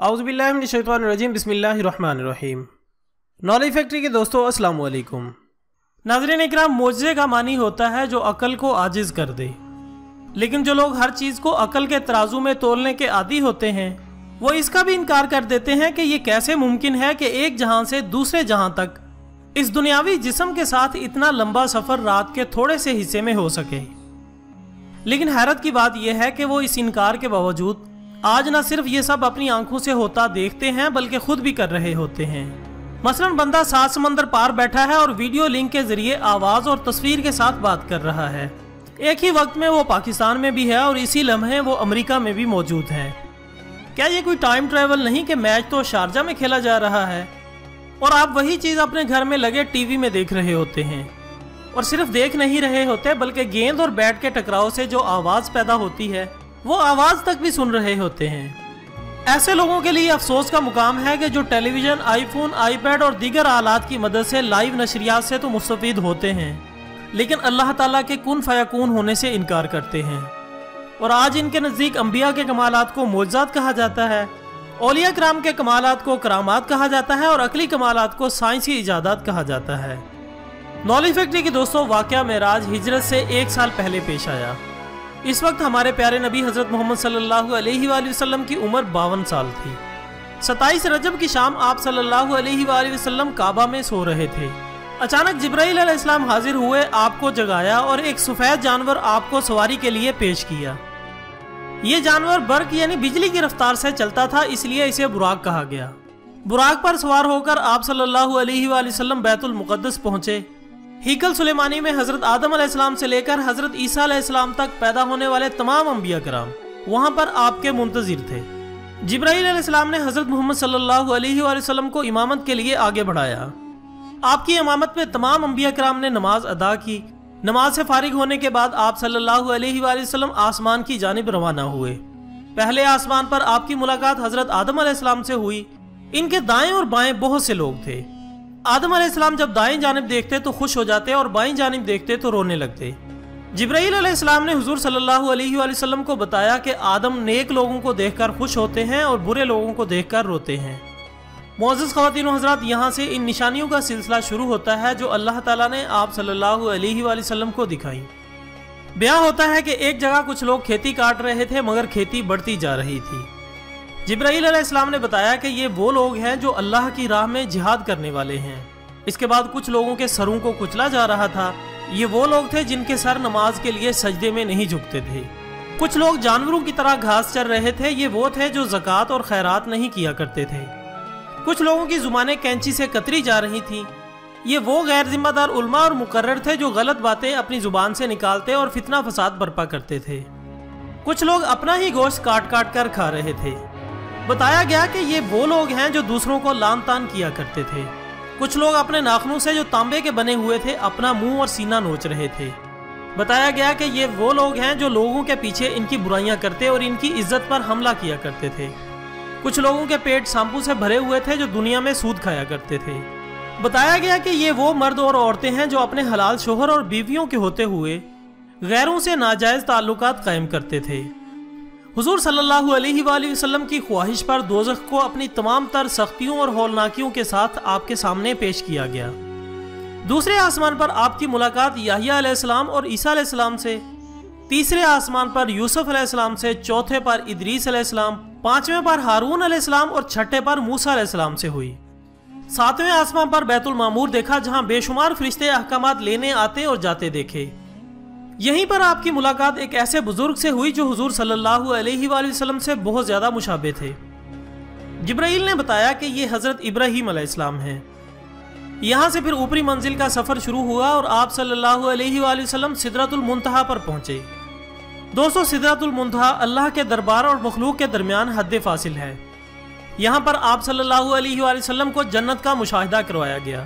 औज़ुबिल्लाहि मिनश्शैतानिर्रजीम बिस्मिल्लाहिर्रहमानिर्रहीम। Knowledge factory के दोस्तों अस्सलाम वालेकुम। नाज़रीन इकराम, मोजज़े का मानी होता है जो अकल को आजिज़ कर दे, लेकिन जो लोग हर चीज़ को अकल के तराजू में तोलने के आदी होते हैं वो इसका भी इनकार कर देते हैं कि ये कैसे मुमकिन है कि एक जहां से दूसरे जहां तक इस दुनियावी जिस्म के साथ इतना लंबा सफ़र रात के थोड़े से हिस्से में हो सके। लेकिन हैरत की बात यह है कि वो इस इनकार के बावजूद आज न सिर्फ ये सब अपनी आंखों से होता देखते हैं बल्कि खुद भी कर रहे होते हैं। मसलन बंदा 7 समंदर पार बैठा है और वीडियो लिंक के जरिए आवाज़ और तस्वीर के साथ बात कर रहा है। एक ही वक्त में वो पाकिस्तान में भी है और इसी लम्हे वो अमेरिका में भी मौजूद है। क्या ये कोई टाइम ट्रेवल नहीं कि मैच तो शारजा में खेला जा रहा है और आप वही चीज़ अपने घर में लगे टीवी में देख रहे होते हैं, और सिर्फ देख नहीं रहे होते बल्कि गेंद और बैट के टकराव से जो आवाज़ पैदा होती है वो आवाज़ तक भी सुन रहे होते हैं। ऐसे लोगों के लिए अफसोस का मुकाम है कि जो टेलीविज़न, आईफोन, आईपैड और दीगर आलात की मदद से लाइव नशरियात से तो मुस्तफ़ीद होते हैं, लेकिन अल्लाह ताला के कुन फयकून होने से इनकार करते हैं। और आज इनके नज़दीक अम्बिया के कमालात को मोजज़ात कहा जाता है, औलिया कराम के कमालात को करामात कहा जाता है और अकली कमालात को साइंसी इजादात कहा जाता है। नॉलेज फैक्ट्री के दोस्तों, वाक़या मेराज हिजरत से 1 साल पहले पेश आया। इस वक्त हमारे प्यारे नबी हज़रत मोहम्मद सल्लल्लाहु अलैहि वसल्लम की उम्र 52 साल थी। 27 रजब की शाम आप सल्लल्लाहु अलैहि वसल्लम काबा में सो रहे थे। अचानक जिब्राइल अलैहिस्सलाम हाजिर हुए, आपको जगाया और एक सफ़ेद जानवर आपको सवारी के लिए पेश किया। ये जानवर बर्क यानी बिजली की रफ्तार से चलता था, इसलिए इसे बुराक कहा गया। बुराक पर सवार होकर आप सल्लल्लाहु अलैहि वसल्लम बैतुल मुक़द्दस पहुँचे। हीकल सुलेमानी में हज़रत आदम अलैहिस्सलाम से लेकर हज़रत ईसा अलैहिस्सलाम तक पैदा होने वाले तमाम अंबिया कराम वहाँ पर आपके मुंतज़िर थे। जिब्राइल अलैहिस्सलाम ने हज़रत मोहम्मद सल्लल्लाहु अलैहि वसल्लम को इमामत के लिए आगे बढ़ाया। आपकी इमामत में तमाम अंबिया कराम ने नमाज अदा की। नमाज से फारिग होने के बाद आप सल्लल्लाहु अलैहि वसल्लम आसमान की जानिब रवाना हुए। पहले आसमान पर आपकी मुलाकात हज़रत आदम अलैहिस्सलाम से हुई। इनके दाएं और बाएं बहुत से लोग थे। आदम अलैहिस्सलाम जब दाएं जानिब देखते तो खुश हो जाते और बाएं जानिब देखते तो रोने लगते। जिब्राइल अलैहिस्सलाम ने हुजूर सल्लल्लाहु अलैहि वसल्लम को बताया कि आदम नेक लोगों को देखकर खुश होते हैं और बुरे लोगों को देखकर रोते हैं। मुअज़्ज़ज़ ख़वातीन व हज़रात, यहाँ से इन निशानियों का सिलसिला शुरू होता है जो अल्लाह ताला ने आप सल्लल्लाहु अलैहि वसल्लम को दिखाई। बयां होता है कि एक जगह कुछ लोग खेती काट रहे थे मगर खेती बढ़ती जा रही थी। जिब्राइल अलैहिस्सलाम ने बताया कि ये वो लोग हैं जो अल्लाह की राह में जिहाद करने वाले हैं। इसके बाद कुछ लोगों के सरों को कुचला जा रहा था। ये वो लोग थे जिनके सर नमाज के लिए सजदे में नहीं झुकते थे। कुछ लोग जानवरों की तरह घास चर रहे थे। ये वो थे जो ज़कात और खैरात नहीं किया करते थे। कुछ लोगों की जुबानें कैंची से कतरी जा रही थीं। ये वो गैर जिम्मेदार उलमा और मुकर्रर थे जो गलत बातें अपनी जुबान से निकालते और फितना फसाद बर्पा करते थे। कुछ लोग अपना ही गोश्त काट काट कर खा रहे थे। बताया गया कि ये वो लोग हैं जो दूसरों को लान तान किया करते थे। कुछ लोग अपने नाखूनों से जो तांबे के बने हुए थे अपना मुंह और सीना नोच रहे थे। बताया गया कि ये वो लोग हैं जो लोगों के पीछे इनकी बुराइयां करते और इनकी इज्जत पर हमला किया करते थे। कुछ लोगों के पेट शैम्पू से भरे हुए थे जो दुनिया में सूद खाया करते थे। बताया गया कि ये वो मर्द और औरतें हैं जो अपने हलाल शोहर और बीवियों के होते हुए गैरों से नाजायज़ ताल्लुकात कायम करते थे। हुजूर सल्लल्लाहु अलैहि वसल्लम की ख्वाहिश पर दोज़ख को अपनी तमाम तर सख्तियों और हौलनाकियों के साथ आपके सामने पेश किया गया। दूसरे आसमान पर आपकी मुलाकात याहिया अलैहिस्सलाम और ईसा अलैहिस्सलाम से, तीसरे आसमान पर यूसुफ अलैहिस्सलाम से, चौथे पर इदरीस अलैहिस्सलाम, पांचवें पर हारून अलैहिस्सलाम और छठे पर मूसा अलैहिस्सलाम से हुई। सातवें आसमान पर बैतुल मामूर देखा जहां बेशुमार फरिश्ते अहकामात लेने आते और जाते देखे। यहीं पर आपकी मुलाकात एक ऐसे बुजुर्ग से हुई जो हुजूर सल्लल्लाहु अलैहि वसल्लम से बहुत ज्यादा मुशाबे थे। जिब्राइल ने बताया कि ये हजरत इब्राहीम अलैहिस्सलाम हैं। यहाँ से फिर ऊपरी मंजिल का सफर शुरू हुआ और आप सल्लल्लाहु अलैहि वसल्लम सिदरतुल मुंतहा पर पहुंचे। दोस्तों, सिदरतुल मुंतहा अल्लाह के दरबार और मखलूक के दरमियान हद फासिल है। यहाँ पर आप सल्लल्लाहु अलैहि वसल्लम को जन्नत का मुशाहिदा करवाया गया।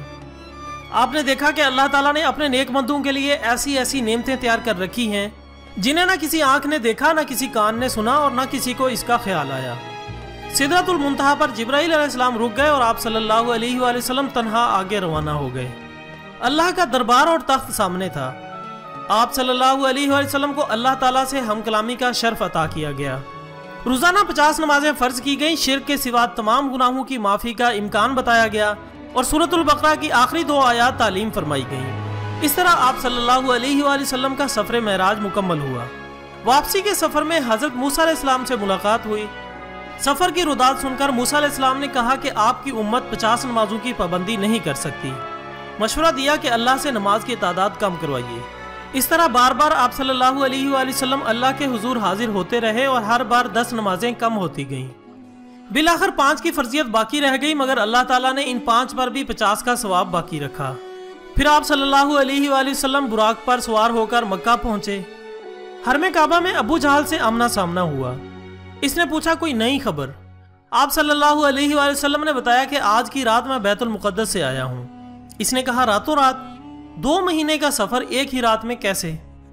आपने देखा कि अल्लाह ताला ने अपने नेकबंदों के लिए ऐसी ऐसी नेमतें तैयार कर रखी हैं जिन्हें ना किसी आंख ने देखा, ना किसी कान ने सुना और ना किसी को इसका ख्याल आया। सिदरतुल मुंतहा पर जिब्राइल अलैहिस्सलाम रुक गए और आप सल्लल्लाहु अलैहि वसल्लम तन्हा आगे रवाना हो गए। अल्लाह का दरबार और तख्त सामने था। आप सल्लल्लाहु अलैहि वसल्लम को अल्लाह ताला से हम कलामी का शर्फ अता किया गया। रोज़ाना 50 नमाजें फ़र्ज की गईं, शिर्क के सिवा तमाम गुनाहों की माफ़ी का इम्कान बताया गया और सूरतुल बकरा की आखिरी 2 आयात तालीम फरमाई गईं। इस तरह आप सल्लल्लाहु अलैहि वसल्लम का सफ़र मेराज मुकम्मल हुआ। वापसी के सफ़र में हज़रत मूसा अलैहिस्सलाम से मुलाकात हुई। सफ़र की रुदात सुनकर मूसा अलैहिस्सलाम ने कहा कि आपकी उम्मत 50 नमाजों की पाबंदी नहीं कर सकती। मशवरा दिया कि अल्लाह से नमाज की तादाद कम करवाइए। इस तरह बार बार आप सल्लल्लाहु अलैहि वसल्लम अल्लाह के हुजूर हाजिर होते रहे और हर बार 10 नमाजें कम होती गईं। बिलाखिर 5 की फर्जियत बाकी रह गई, मगर अल्लाह ताला ने इन 5 पर भी 50 का सवाब बाकी रखा। फिर आप सल्लल्लाहु अलैहि वसल्लम बुराक पर सवार होकर मक्का पहुंचे। हरमे काबा में अबू जहल से आमना सामना हुआ। इसने पूछा, कोई नई खबर? आप सल्लल्लाहु अलैहि वसल्लम ने बताया कि आज की रात मैं बैतुल मुक़द्दस से आया हूँ। इसने कहा, रातों रात? 2 महीने का सफ़र एक ही रात में कैसे?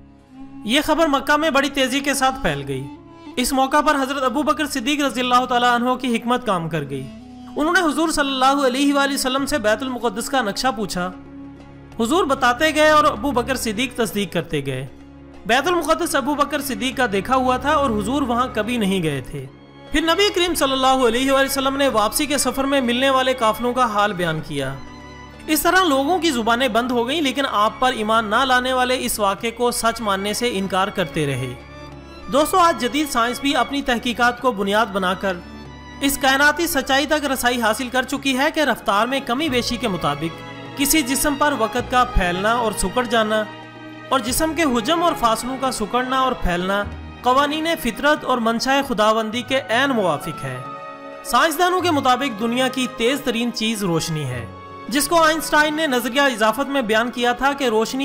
ये खबर मक्का में बड़ी तेज़ी के साथ फैल गई। इस मौका पर हज़रत अबू बकर सिद्दीक़ रज़ियल्लाहु ताला अन्हु की हिकमत काम कर गई। उन्होंने हुजूर सल्लल्लाहु अलैहि वसल्लम से बैतुल मुक़द्दस का नक्शा पूछा। हुजूर बताते गए और अबू बकर सिद्दीक़ तस्दीक करते गए। बैतुल मुक़द्दस अबू बकर सिद्दीक़ का देखा हुआ था और हुजूर वहाँ कभी नहीं गए थे। फिर नबी करीम सल्लल्लाहु अलैहि वसल्लम ने वापसी के सफ़र में मिलने वाले काफ़िलों का हाल बयान किया। इस तरह लोगों की ज़ुबानें बंद हो गईं, लेकिन आप पर ईमान ना लाने वाले इस वाक़े को सच मानने से इनकार करते रहे। दोस्तों, आज जदीद साइंस भी अपनी तहकीकात को बुनियाद बनाकर इस कायनाती सच्चाई तक रसाई हासिल कर चुकी है कि रफ्तार में कमी बेशी के मुताबिक किसी जिस्म पर वक़्त का फैलना और सुकड़ जाना और जिस्म के हुजम और फासलों का सुकड़ना और फैलना क़वानीन फितरत और मंशाए खुदाबंदी के ऐन मुवाफिक है। साइंसदानों के मुताबिक दुनिया की तेज़ तरीन चीज़ रोशनी है, जिसको आइंस्टाइन ने नजरिया इजाफत में बयान किया था कि रोशनी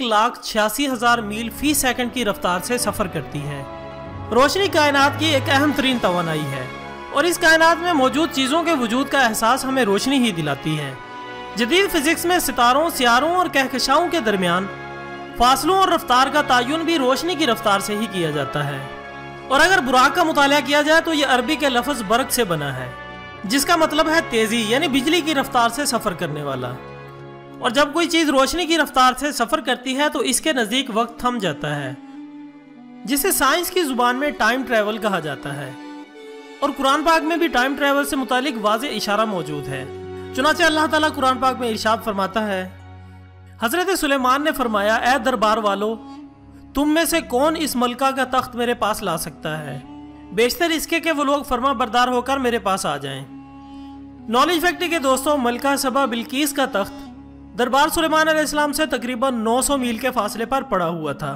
1,86,000 मील फी सेकंड की रफ्तार से सफर करती है। रोशनी कायनात की एक अहम तरीन तवानाई है और इस कायनात में मौजूद चीज़ों के वजूद का एहसास हमें रोशनी ही दिलाती है। जदीद फिजिक्स में सितारों, सियारों और कहकशाओं के दरमियान फासलों और रफ्तार का तयन भी रोशनी की रफ्तार से ही किया जाता है। और अगर बुराक का मुताला किया जाए तो यह अरबी के लफ्ज़ बरक से बना है, जिसका मतलब है तेजी, यानी बिजली की रफ्तार से सफर करने वाला। और जब कोई चीज रोशनी की रफ्तार से सफर करती है तो इसके नजदीक वक्त थम जाता है, जिसे साइंस की जुबान में टाइम ट्रेवल कहा जाता है। और कुरान पाक में भी टाइम ट्रेवल से मुतालिक वाज़े इशारा मौजूद है। चुनांचे अल्लाह ताला कुरान पाक में इरशाद फरमाता है, हजरत सुलेमान ने फरमाया, ए दरबार वालो, तुम में से कौन इस मलका का तख्त मेरे पास ला सकता है? बेशतर इसके कि वो लोग फरमा बरदार होकर मेरे पास आ जाएं। नॉलेज फैक्ट्री के दोस्तों, मलका सबा बिल्कीस का तख्त दरबार सुलेमान अलैहिस्सलाम से तकरीबन 900 मील के फासले पर पड़ा हुआ था।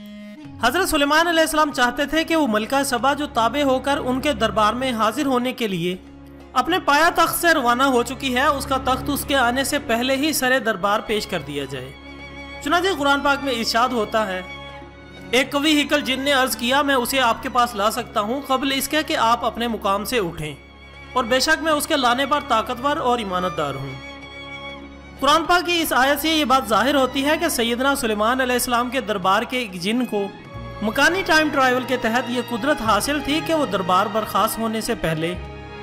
हजरत सुलेमान अलैहिस्सलाम चाहते थे कि वो मलका सबा जो ताबे होकर उनके दरबार में हाजिर होने के लिए अपने पाया तख्त से रवाना हो चुकी है, उसका तख्त उसके आने से पहले ही सरे दरबार पेश कर दिया जाए। चुनांचे कुरान पाक में इरशाद होता है, एक कवि हिकल जिन ने अर्ज किया, मैं उसे आपके पास ला सकता हूँ कबल इसके कि आप अपने मुकाम से उठें, और बेशक मैं उसके लाने पर ताकतवर और ईमानतदार हूँ। कुरान पाक की इस आयत से ये बात जाहिर होती है कि सैयदना सुलेमान अलैहिस्सलाम के दरबार के एक जिन को मकानी टाइम ट्रैवल के तहत ये कुदरत हासिल थी कि वो दरबार बर्खास्त होने से पहले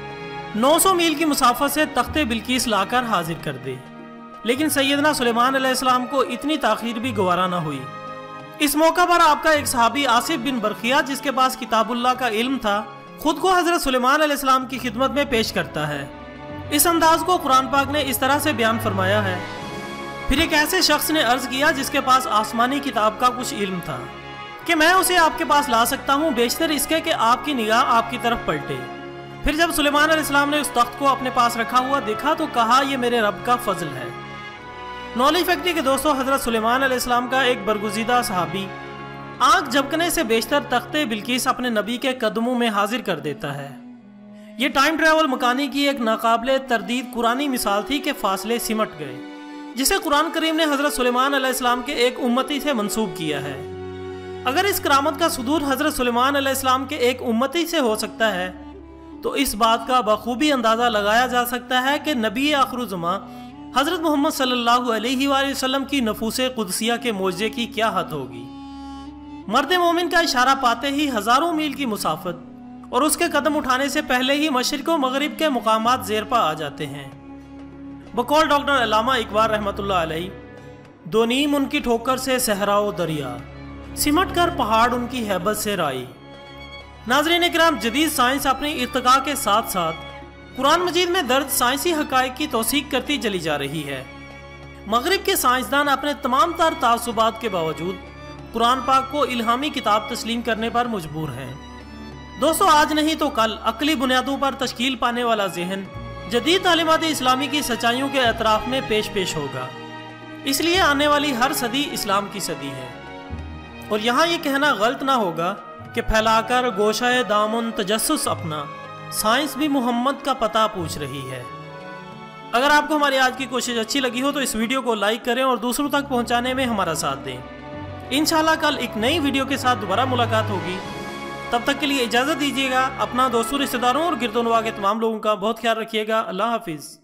900 मील की मुसाफत से तख्ते बिल्कीस लाकर हाजिर कर दे। लेकिन सैयदना सुलेमान अलैहिस्सलाम को इतनी ताखीर भी गवारा न हुई। इस मौका पर आपका एक सहाबी आसिफ बिन बरखिया, जिसके पास किताबुल्लाह का इल्म था, खुद को हजरत सुलेमान अलैहिस्सलाम की खिदमत में पेश करता है। इस अंदाज को कुरान पाक ने इस तरह से बयान फरमाया है, फिर एक ऐसे शख्स ने अर्ज किया जिसके पास आसमानी किताब का कुछ इल्म था कि मैं उसे आपके पास ला सकता हूँ, बेशतर इसके कि आपकी निगाह आपकी तरफ पलटे। फिर जब सुलेमान अलैहिस्सलाम ने उस तख्त को अपने पास रखा हुआ देखा तो कहा, यह मेरे रब का फजल है। नॉलेज फैक्ट्री के दोस्तों, हजरत सुलेमान अलैहिस्सलाम का एक बरगुज़ीदा सहाबी आंख झपकने से बेशतर तख्ते बिल्कीस अपने नबी के कदमों में हाजिर कर देता है। ये टाइम ट्रैवल मकानी की एक नाकाबिले तरदीद कुरानी मिसाल थी कि फासले सिमट गए, जिसे कुरान करीम ने हजरत सुलेमान अलैहिस्सलाम के एक उम्मती से मंसूब किया है। अगर इस करामत का सुदूर हजरत सुलेमान अलैहिस्सलाम के एक उम्मती से हो सकता है तो इस बात का बखूबी अंदाज़ा लगाया जा सकता है कि नबी आखिरुज़्ज़मां हज़रत मोहम्मद सल्लल्लाहु अलैहि वसल्लम की नफूसे कुदसिया के मोजे की क्या हद होगी। मर्द मोमिन का इशारा पाते ही हज़ारों मील की मुसाफत और उसके कदम उठाने से पहले ही मशरिक़ व मगरिब के मुकामात ज़ेर पा आ जाते हैं। बकौल डॉक्टर अल्लामा इकबाल रहमतुल्लाह अलैह, दो नीम उनकी ठोकर से सहराओ दरिया, सिमट कर पहाड़ उनकी हैबत से राई, नाज़रीन इकराम, जदीद साइंस अपनी इर्तिका के साथ साथ कुरान मजीद में दर्ज साइंसी हक़ाइक़ की तौसीक़ करती चली जा रही है। मगरिब के साइंसदान अपने तमाम तर तासुबात के बावजूद कुरान पाक को इल्हामी किताब तस्लीम करने पर मजबूर हैं। दोस्तों, आज नहीं तो कल अक्ली बुनियादों पर तश्कील पाने वाला जहन जदीद तालीमात इस्लामी की सच्चाइयों के एतराफ़ में पेश होगा। इसलिए आने वाली हर सदी इस्लाम की सदी है। और यहाँ ये कहना गलत ना होगा कि फैलाकर गोशाए दामन तजस्सुस अपना साइंस भी मोहम्मद का पता पूछ रही है। अगर आपको हमारी आज की कोशिश अच्छी लगी हो तो इस वीडियो को लाइक करें और दूसरों तक पहुंचाने में हमारा साथ दें। इंशाल्लाह कल एक नई वीडियो के साथ दोबारा मुलाकात होगी। तब तक के लिए इजाज़त दीजिएगा। अपना, दोस्तों, रिश्तेदारों और गिरदोनवा के तमाम लोगों का बहुत ख्याल रखिएगा। अल्लाह हाफिज़।